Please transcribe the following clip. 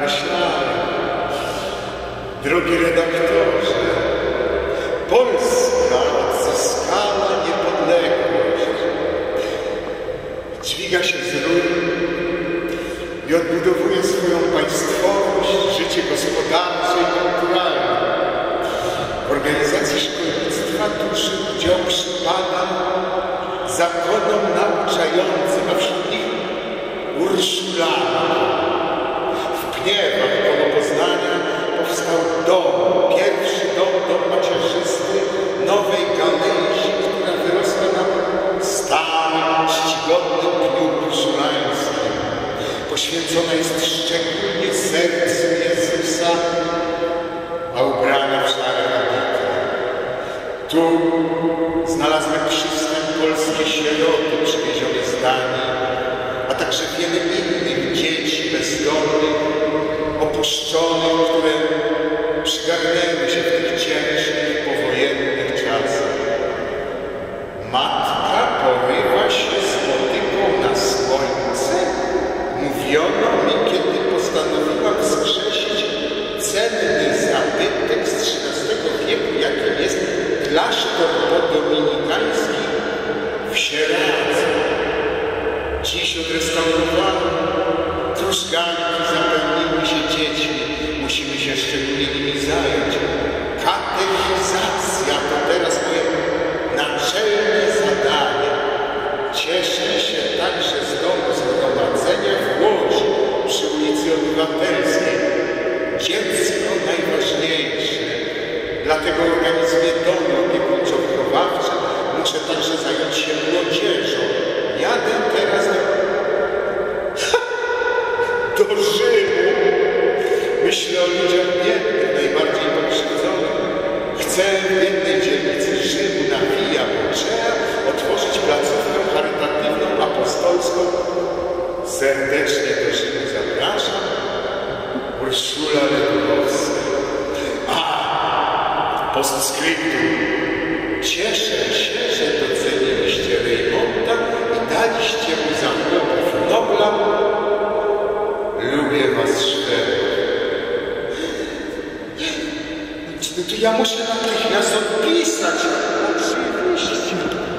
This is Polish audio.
myślałem, drogi redaktorze, Polska odzyskała niepodległość. Dźwiga się z ruin i odbudowuje swoją państwowość, życie gospodarcze i kulturalne. W organizacji szkolnictwa duży udział przypada zakonom nauczającym, a wśród nich Urszulanom. W Pniewach koło Poznania powstał dom, pierwszy dom macierzysty nowej gałęzi, która wyrosła na starym, czcigodnym pniu urszulańskim. Poświęcona jest szczególnie sercu Jezusa, a ubrana w szare habity. Tu znalazłem przystęp polskie sieroty przywiezione z Danii, a także wiele innych dzieci bezdomnych, opuszczonych, które przygarnęły się w tych ciężkich, powojennych czasach. Matka porywa się z motyką na słońce. Mówiono mi, kiedy postanowiłam wskrzesić cenny zabytek z XIII wieku, jakim jest klasztor podominikański w Sieradzu. Dziś odrestaurowano, krużganki zapełniły się dziećmi. Musimy się szczególnie nimi zająć. Katechizacja to teraz moje naczelne zadanie. Cieszę się także z domu zgromadzenia w Łodzi przy ulicy Obywatelskiej. Dziecko najważniejsze. Dlatego organizuję domy opiekuńczo-wychowawcze. Muszę także zająć się młodzieżą. Jadę teraz do Rzymu. Myślę o ludziach biednych, najbardziej pokrzywdzonych. Chcę w jednej dzielnicy Rzymu na Via Boczea otworzyć placówkę charytatywną, apostolską. Serdecznie do Rzymu zapraszam. Urszula Ledwowska. Postscriptum. Cieszę się, że doceniliście Reymonta i daliście mu za chłopów Nobla. Lubię was szczerze. To ja muszę natychmiast odpisać. Oczywiście.